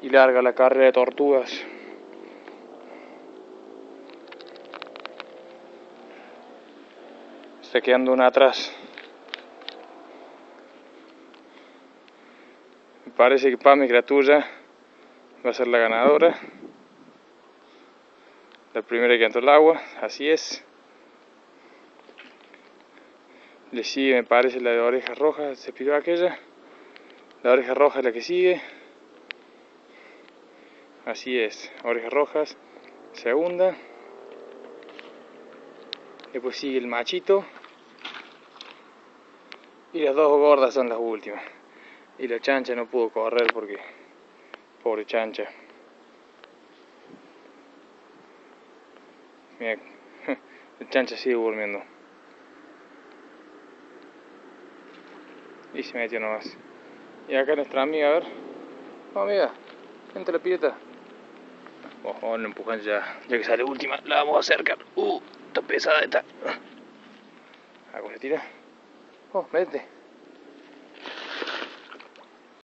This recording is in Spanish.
y larga la carrera de tortugas. Está quedando una atrás. Me parece que Pame, que la tuya va a ser la ganadora. La primera que entró al agua, así es. Le sigue, me parece, la de orejas rojas, se piró aquella. La oreja roja es la que sigue. Así es, orejas rojas, segunda. Después sigue el machito. Y las dos gordas son las últimas. Y la chancha no pudo correr porque... pobre chancha. Mira, el chancha sigue durmiendo. Y se metió nomás. Y acá nuestra amiga, a ver. Oh, amiga, vente la pileta. Ojo, no empujan ya que sale última, la vamos a acercar. Está pesada esta. Acá se tira. Oh, vete.